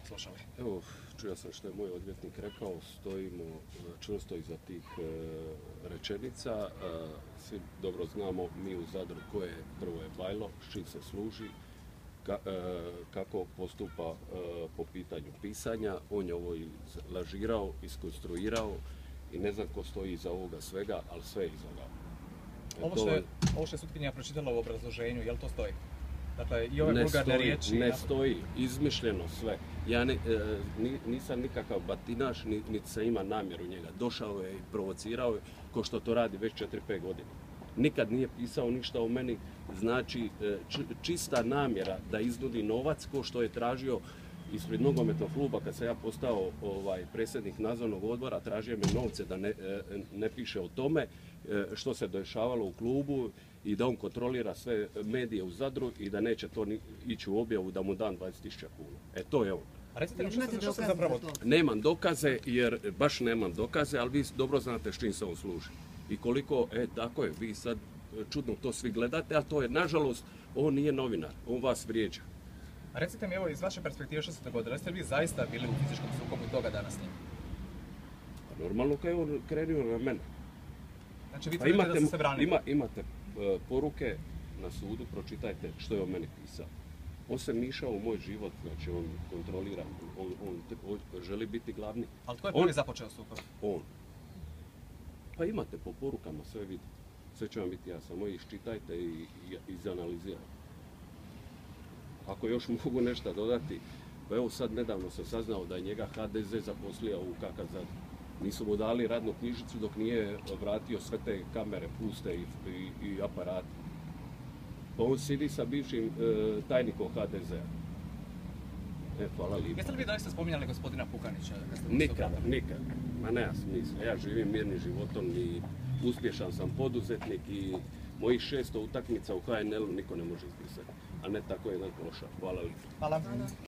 slušali. Evo, čuo sam što je moj odvjetnik rekao, stojimo čvrsto iza tih rečenica. Svi dobro znamo mi u Zadru koje prvo je bajlo, s čim se služi, kako postupa po pitanju pisanja. On je ovo lažirao, iskonstruirao i ne znam ko stoji iza ovoga svega, ali sve je iza ga. Ovo što je sutkinja pročitala u obrazloženju, jel to stoji? Dakle, i ove vulgarne riječi... Ne stoji, izmišljeno sve. Ja nisam nikakav batinaš, niti se ima namjeru njega. Došao je i provocirao je, ko što to radi već 4-5 godina. Nikad nije pisao ništa o meni, znači čista namjera da iznudi novac, ko što je tražio ispred nogometnog kluba kad sam ja postao predsjednik nadzornog odbora, tražio mi novce da ne piše o tome što se dešavalo u klubu i da on kontrolira sve medije u Zadru i da neće to ići u objavu da mu dam 20.000 kuna. To je on. A recite nam što se zapravo... Nemam dokaze, jer baš nemam dokaze, ali vi dobro znate s čim se on služi. I koliko, tako je, vi sad čudno to svi gledate, ali to je, nažalost, on nije novinar, on vas vrijeđa. A recite mi, evo, iz vaše perspektive što se dogodilo? Jeste li vi zaista bili u fizičkom sukobu toga dana s njim? Pa normalno kad je on krenuo na mene. Znači vi tvrdite da ste se branili? Imate poruke na sudu, pročitajte što je o meni pisao. On se mišao u moj život, znači on kontrolira, on želi biti glavni. Ali tko je prvi započeo sukob? On. Pa imate po porukama, sve vidite. Sve će vam biti jasno, iščitajte i izanalizirajte. Ako još mogu nešto dodati, pa evo sad nedavno sam saznao da je njega HDZ zaposlio u KK Zadru. Nisu mu dali radnu knjižicu dok nije vratio sve te kamere puste i aparate. Pa on sidi sa bivšim tajnikom HDZ-a. Hvala lijepo. Jeste li vi doista spominjali gospodina Pukanića? Nikada. Ma ne, ja nisam. Ja živim mirnim životom i uspješan sam poduzetnik i mojih 600 utakmica u HNL-u niko ne može izbrisati. A ne tako jedan klošar. Hvala lijepo. Hvala.